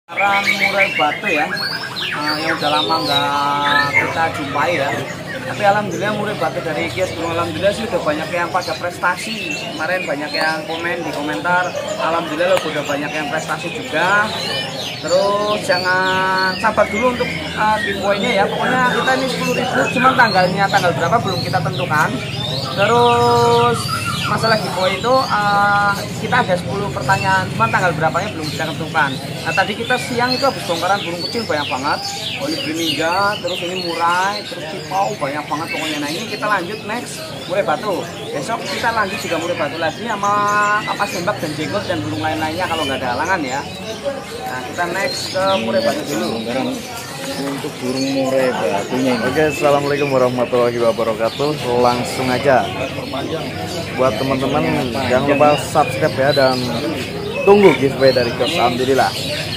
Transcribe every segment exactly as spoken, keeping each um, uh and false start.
Sekarang murai batu ya, uh, yang udah lama nggak kita jumpai ya. Tapi alhamdulillah murai batu dari Kios Burung alhamdulillah sih udah banyak yang pada prestasi. Kemarin banyak yang komen di komentar, alhamdulillah udah banyak yang prestasi juga. Terus jangan sabar dulu untuk uh, giveaway-nya ya. Pokoknya kita ini sepuluh ribu, cuman tanggalnya tanggal berapa belum kita tentukan. Terus masalah giveaway itu uh, kita ada sepuluh pertanyaan, cuman tanggal berapanya belum kita tentukan. Nah tadi kita siang itu habis bongkaran burung kecil banyak banget. Oh ini Brimingga, terus ini murai, terus cipau banyak banget pokoknya. Nah ini kita lanjut next murai batu. Besok kita lanjut juga murai batu lagi sama kapas tembak dan jenggot dan burung lain-lainnya kalau nggak ada halangan ya. Nah kita next ke murai batu dulu. Untuk burung murai batunya ini. Oke, assalamualaikum warahmatullahi wabarakatuh. Langsung aja buat teman-teman jangan lupa subscribe ya dan tunggu giveaway dari Kios alhamdulillah.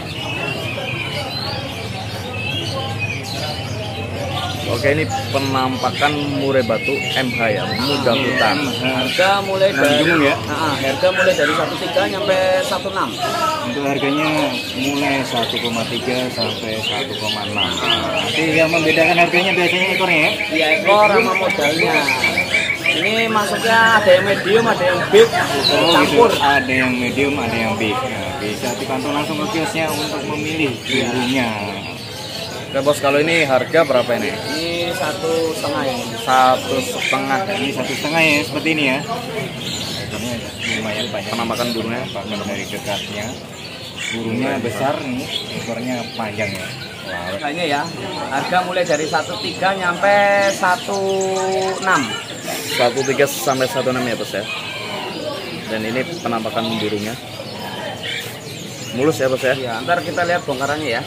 Oke, ini penampakan murai batu M H ya, muda hutan. Harga mulai dari ya. Nah, harga mulai dari satu koma tiga sampai satu koma enam. Untuk harganya mulai satu koma tiga sampai satu koma enam. Nanti yang membedakan harganya biasanya ekornya ya? Iya, ekor sama modalnya. Ini masuknya ada yang medium, ada yang big, Oh, campur. gitu. Ada yang medium, ada yang big. Nah, bisa dipantau langsung ke kiosnya untuk memilih burungnya. Oke bos, kalau ini harga berapa ini? Ini satu setengah ya. Satu setengah. Ini satu setengah ya, seperti ini ya. Ekornya lumayan banyak. Penampakan burungnya. Penampakan dari dekatnya. Burungnya besar nih, ekornya panjang ya. Wow. Harganya ya, harga mulai dari satu koma tiga nyampe satu koma enam. Satu tiga sampai satu enam ya bos ya. Dan ini penampakan burungnya. Mulus ya bos ya. Ya, ntar kita lihat bongkarannya ya.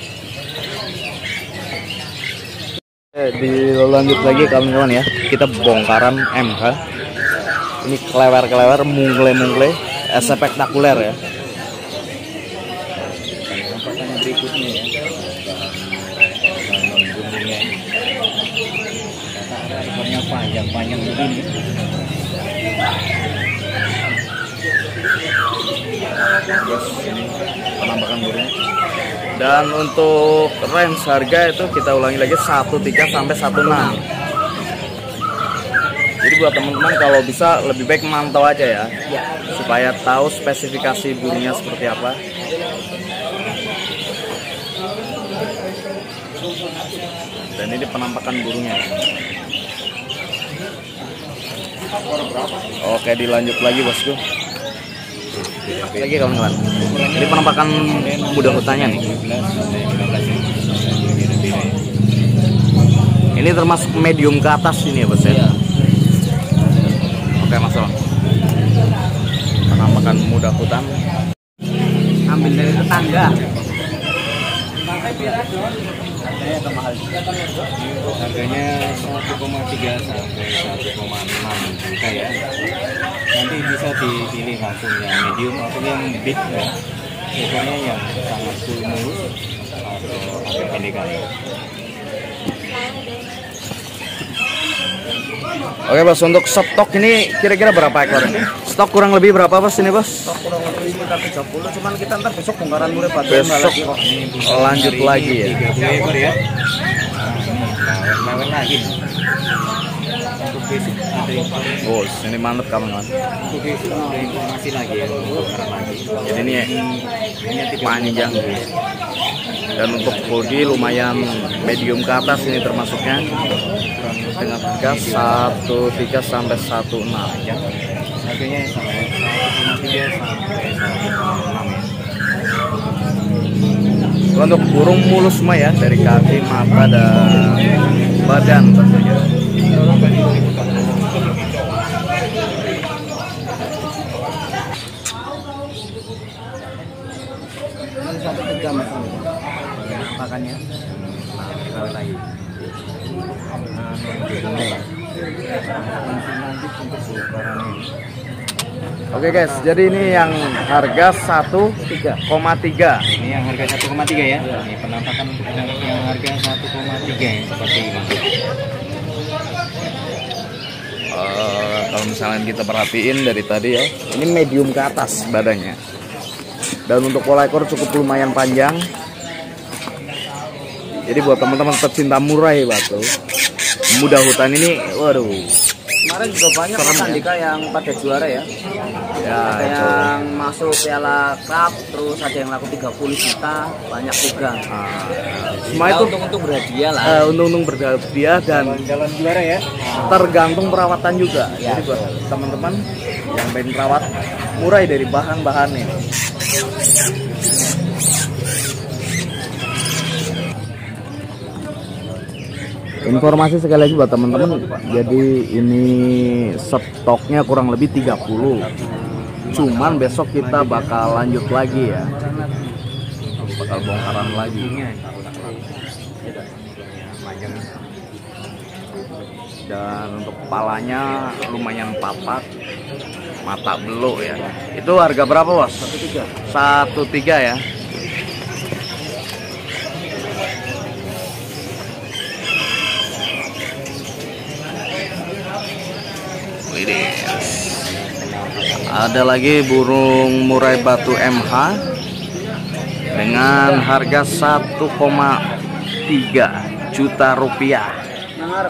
Oke, dilanjut lagi kawan-kawan ya. Kita bongkaran M H. Ini kelewer-kelewer, mungle-mungle, spektakuler ya. Penampakan berikutnya ya. Bahan burungnya. Kata ekornya panjang-panjang begini. Terus ini penampakan burungnya. Dan untuk range harga itu kita ulangi lagi satu tiga sampai satu enam. Jadi buat teman-teman kalau bisa lebih baik mantau aja ya, supaya tahu spesifikasi burungnya seperti apa. Dan ini penampakan burungnya. Oke, dilanjut lagi bosku. Lagi kawan-kawan. Ini penampakan muda hutannya nih. Ini termasuk medium ke atas ini ya bos ya. Oke mas. Penampakan muda hutan. Ambil dari tetangga. Harganya satu koma tiga sampai satu koma enam juta ya. Nanti bisa dipilih langsung yang medium atau yang big ya. Ekornya yang sangat full mulus atau agak pendekan. Oke bos, untuk stok ini kira-kira berapa ekor ini? Stok kurang lebih berapa bos ini bos? Stok kurang lebih sekitar tiga puluh, cuman kita ntar besok bongkaran murai batu Besok lagi kok. lanjut lagi ya. tiga puluh ekor ya. Nah, ini lawet lagi. Untuk besok ada informasi. Oh, ini mantep kawan-kawan. Untuk besok ada informasi lagi ya, bongkaran lagi. Jadi ini Hanya panjang. Dan untuk body lumayan medium ke atas ini termasuknya. Dengan harga satu tiga sampai satu enam. Harganya sama ya, satu koma tiga sampai satu koma enam ya. Untuk burung mulus semua ya, dari kaki, mata, dan badan tentunya. Ini satu tiga mas. Makannya. Kita lagi. Oke guys, jadi ini yang harga satu koma tiga. Ini yang harga satu koma tiga ya. Ini penampakan untuk yang harga satu koma tiga yang seperti ini. Uh, kalau misalnya kita perhatiin dari tadi ya, ini medium ke atas badannya. Dan untuk pola ekor cukup lumayan panjang. Jadi buat teman-teman pecinta murai batu, muda hutan ini, waduh. Kemarin juga banyak Mas Andika ya? yang pada juara ya. Ya, ada itu. yang masuk Piala Cup, terus ada yang laku tiga puluh juta, banyak juga. Nah, semua Ya, itu untung-untung berhadiah lah. uh, untung-untung berhadiah dan Jalan juara ya. tergantung perawatan juga. Ya. Jadi buat teman-teman yang pengen merawat murai dari bahan-bahan ini. Informasi sekali lagi buat teman-teman, jadi ini stoknya kurang lebih tiga puluh. Cuman besok kita bakal lanjut lagi ya. Bakal bongkaran lagi. Dan untuk kepalanya lumayan papat, mata beluk ya. Itu harga berapa bos? Satu tiga. Satu tiga ya. Wih, ada lagi burung murai batu M H dengan harga satu koma tiga juta rupiah. Nangar.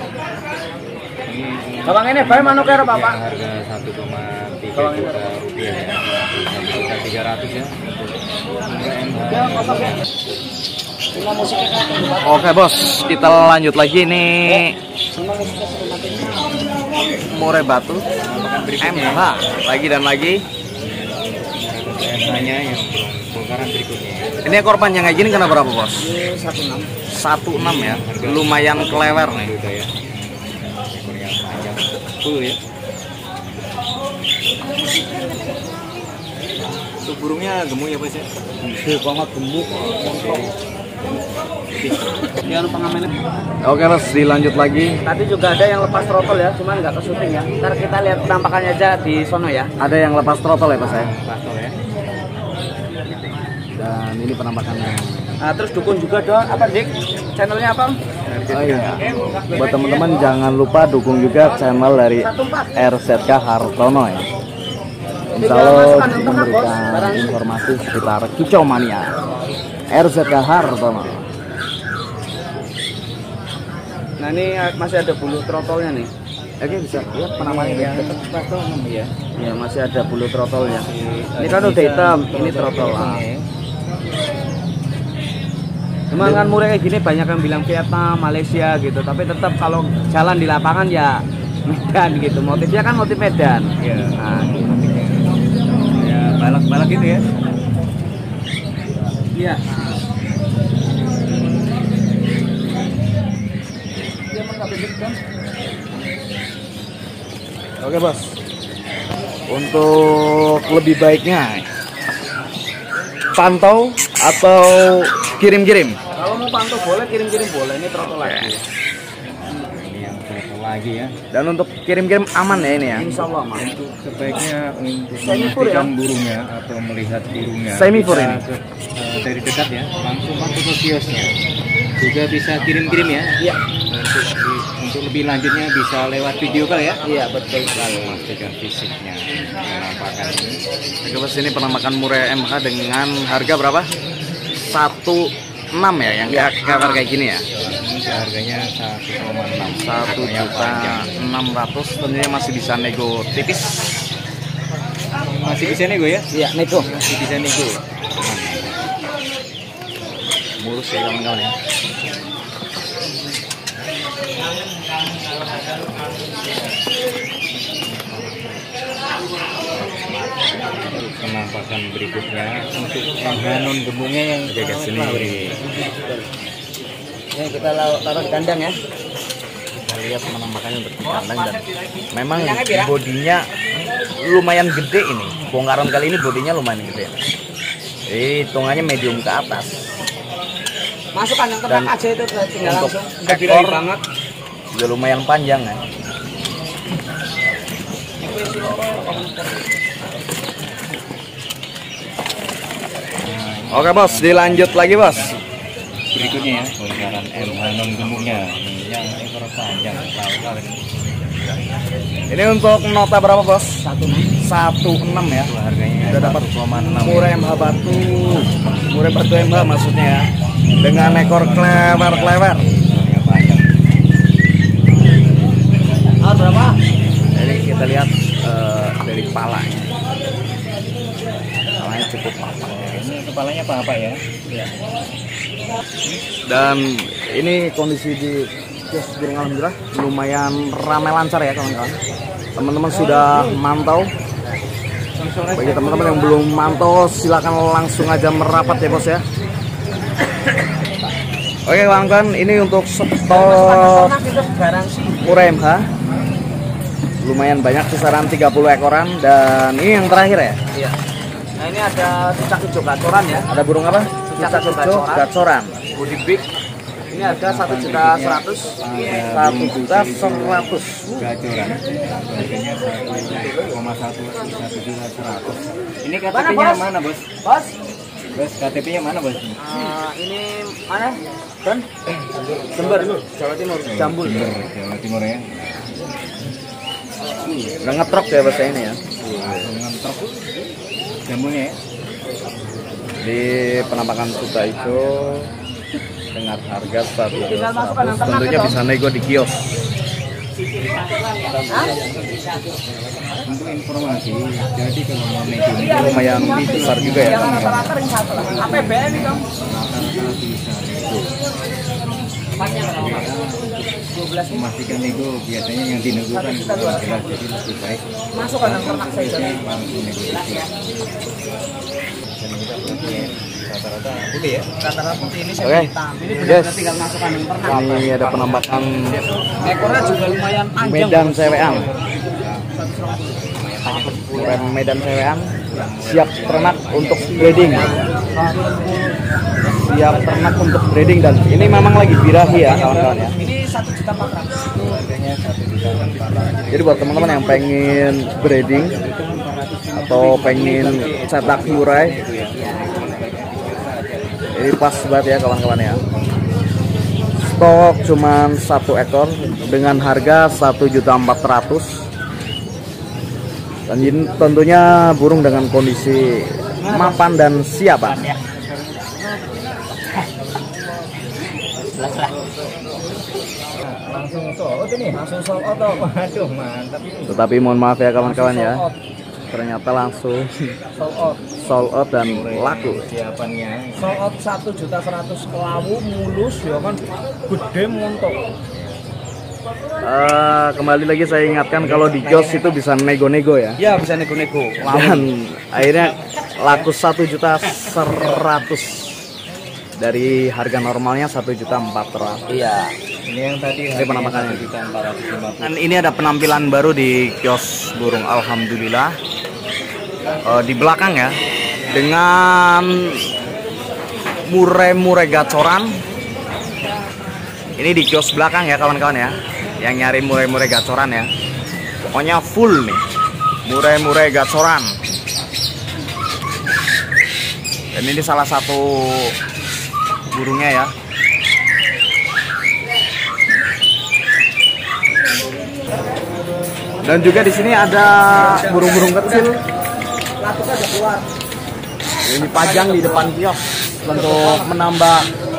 Bawang ini bae manuk karo Bapak. Harga satu koma tiga juta rupiah ya. satu juta tiga ratus ya. Oke bos, kita lanjut lagi nih. Murai batu M H lagi dan lagi. M H-nya yang bongkaran berikutnya. Ini ekor panjang kayak gini kena berapa bos? Ini satu enam. satu enam ya, lumayan kelewer nih. Udah ya. Ekor yang panjang full ya. Untuk burungnya gemuk ya bos ya? Gede banget gemuk. Yang pengamen. Oke bos, dilanjut lagi. Tadi juga ada yang lepas throttle ya, cuman nggak ke syuting ya. Ntar kita lihat penampakannya aja di sono ya. Ada yang lepas throttle ya pas saya. Pasol ya. Dan ini penampakannya. Nah, terus dukun juga dong. Apa Dik? Channelnya apa? Oh iya. Buat teman-teman jangan lupa dukung juga channel dari R Z K Hartono ya. Insya Allah memberikan informasi seputar kicau mania. R Z K Hartono. Nah ini masih ada bulu throttle-nya nih. Oke bisa lihat penampakannya ya. Iya. Ya masih ada bulu throttle-nya. Ini kan udah hitam, ini throttle. Ah. Cuma kan murai kayak gini banyak yang bilang Vietnam, Malaysia gitu. Tapi tetap kalau jalan di lapangan ya Medan gitu. Motifnya kan motif Medan. Iya. Nah, gitu. Ya balak-balak gitu ya. Iya. Oke bos. Untuk lebih baiknya pantau atau kirim-kirim? Kalau mau pantau boleh, kirim-kirim boleh. Ini throttle lagi. Ini yang satu lagi ya. Dan untuk kirim-kirim aman ya ini ya. Insya Allah aman. Untuk sebaiknya untuk Semifur ya? mematikan burungnya atau melihat burungnya Semifur bisa ini? ke- eh, dari dekat ya, langsung masuk ke kiosnya. Juga bisa kirim-kirim ya. Iya. Untuk, di- untuk lebih lanjutnya bisa lewat video call ya. Iya betul sekali. Memastikan fisiknya, penampakan ini. Oke bos, ini penampakan murai M H dengan harga berapa? satu enam ya, yang kayak kabar kayak gini ya. Ini harganya satu koma enam. Satu juta enam ratus, tentunya masih bisa nego tipis. Masih bisa nego ya? Iya, nego. Masih bisa nego. Mulus ya kawan-kawan ya. Penampakan berikutnya untuk yang Hanon gemungnya yang jaga sini. Ini kita lau- taruh di kandang ya. Kita lihat penampakannya untuk di kandang dan memang bodinya lumayan gede ini. Bongkaran kali ini bodinya lumayan gede. Jadi hitungannya medium ke atas. Masuk kandang Dan ternak aja itu tinggal untuk langsung. Udah ekor birahi banget. juga lumayan panjang ya. Oke bos, dilanjut lagi bos. Berikutnya ya, bongkaran M Hanon gemungnya. Ini yang ekor panjang, lalu Ini untuk nota berapa bos? satu enam. satu enam ya. Harganya Udah dapat satu koma enam. murai M H batu. Murai batu M H maksudnya ya. Dengan ekor klewer-klewer. Ah, berapa? Jadi kita lihat uh, dari kepalanya. Kepalanya cukup lapang. Ini kepalanya apa-apa ya? Iya. Dan ini kondisi di kios burung alhamdulillah lumayan ramai lancar ya kawan-kawan. Teman-teman sudah mantau. Bagi teman-teman yang belum mantau silakan langsung aja merapat ya bos ya. Oke kawan-kawan, ini untuk stok murai M H lumayan banyak, kisaran tiga puluh ekoran. Dan ini yang terakhir ya. Iya. Nah ini ada cicak hijau gacoran ya. Ada burung apa? Cicak hijau gacoran. Body big. Ini ada satu juta seratus. Satu juta seratus. Gacoran. Harganya satu koma satu satu juta seratus. Ini K T P-nya mana bos? Bos? Bos K T P-nya mana bos? Uh, ini mana? Don? Jember, Jawa Timur. Jambul. Jawa Timur ya. Udah ngetrok ya bahasa ini ya. Ngetrok. Jambulnya ya. Di penampakan Kuta hijau dengan harga satu juta seratus. Tentunya bisa nego di kios. Untuk informasi, jadi kalau mau nego ini Lumayan besar juga ya. A P B N ini dong. rata-rata bisa nego. Memastikan nego biasanya yang dinego kan jelas, jadi lebih baik Masuk kandang ternak saja. langsung negosiasi. Dan kita berarti rata-rata putih ya. Rata-rata putih ini Oke. saya hitam. Ini Yes. benar-benar tinggal masuk kandang ternak. Ini ada penampakan Ekornya juga lumayan panjang. Medan Sewean. Rem Medan Sewean siap ternak untuk breeding. Siap ternak untuk breeding dan ini memang lagi birahi ya kawan-kawan ya. Ini satu juta empat ratus. Harganya satu juta empat ratus. Jadi buat teman-teman yang pengen breeding atau pengen cetak murai, ini pas banget ya kawan-kawan ya. Stok cuman satu ekor dengan harga satu juta empat ratus. Dan ini tentunya burung dengan kondisi mapan dan siap Pak. Langsung sold ini, langsung sold out. Waduh, mantap ini. Tetapi mohon maaf ya kawan-kawan ya, ternyata langsung Sold out. sold out dan laku. Siapannya. Sold out satu juta seratus kelawu mulus ya kan gede montok. Uh, kembali lagi saya ingatkan kalau di kios itu bisa nego-nego ya. Ya bisa nego-nego. Dan akhirnya laku satu juta seratus dari harga normalnya satu juta empat ratus. Iya. Ini yang tadi Ini penampakannya. satu juta empat ratus lima puluh. Dan ini ada penampilan baru di kios burung alhamdulillah. Uh, di belakang ya, dengan murai-murai gacoran. Ini di kios belakang ya kawan-kawan ya, yang nyari murai-murai gacoran ya. Pokoknya full nih, murai-murai gacoran. Dan ini salah satu burungnya ya. Dan juga di sini ada burung-burung kecil. Latuknya udah keluar. Ini pajang di depan kios untuk menambah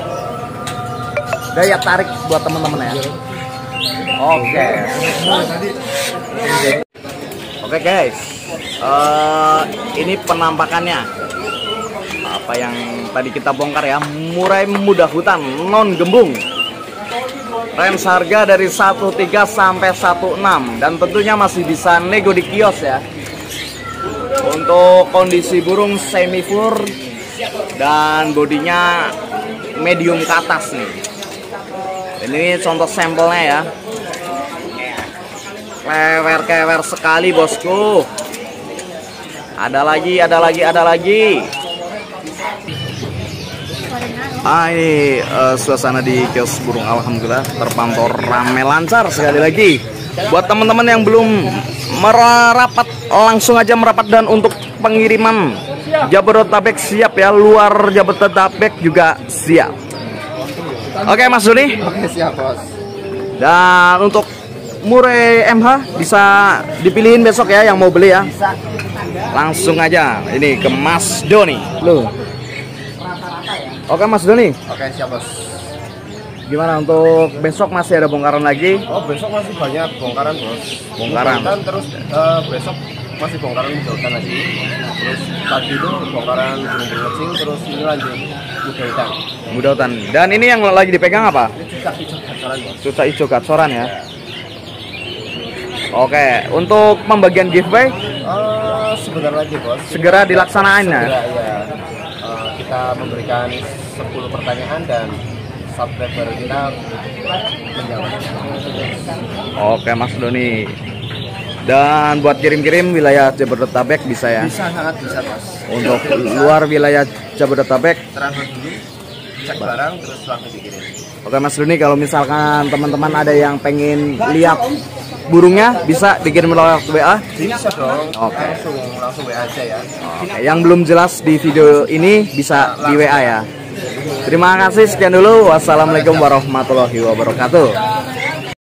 daya tarik buat teman-teman ya. Oke. Oke guys, uh, ini penampakannya. Apa yang tadi kita bongkar ya, murai muda hutan non gembung. Range harga dari satu tiga sampai satu enam dan tentunya masih bisa nego di kios ya. Untuk kondisi burung semi fur dan bodinya medium ke atas nih. Ini contoh sampelnya ya. Kewer-kewer sekali bosku. Ada lagi, ada lagi, ada lagi. Ah ini uh, suasana di kios burung alhamdulillah terpantau ramai lancar sekali lagi. Buat teman-teman yang belum merapat langsung aja merapat, dan untuk pengiriman Jabodetabek siap ya, luar Jabodetabek juga siap. Oke Mas Doni. Oke, siap bos. Dan untuk Murai M H bisa dipilihin besok ya yang mau beli ya. Bisa. Langsung aja ini ke Mas Doni. Loh. Oke Mas Doni. Oke, siap bos. Gimana untuk besok masih ada bongkaran lagi? Oh, besok masih banyak bongkaran bos. Bongkaran. Dan terus eh, besok masih bongkaran Mudah lagi. Terus tadi itu bongkaran Gunung Ngecing, terus ini lanjut Mudah Hutan. Mudah Hutan. Dan ini yang lagi dipegang apa? Ini cucak hijau gacoran bos. Cucak hijau gacoran ya. Oke, untuk pembagian giveaway Eh, sebentar lagi bos. segera dilaksanain ya. Segera, ya. Eh, kita memberikan sepuluh pertanyaan dan subscriber kita menjawab. Oke Mas Doni. Dan buat kirim-kirim wilayah Jabodetabek bisa ya. Bisa, sangat bisa bos. Untuk luar wilayah Jabodetabek. Transfer dulu, cek barang, terus langsung dikirim. Oke Mas Doni, kalau misalkan teman-teman ada yang pengen lihat burungnya bisa dikirim lewat W A. Bisa dong. Oke. Langsung langsung W A aja ya. Oke, yang belum jelas di video ini bisa di W A ya. Terima kasih, sekian dulu. Wassalamualaikum warahmatullahi wabarakatuh.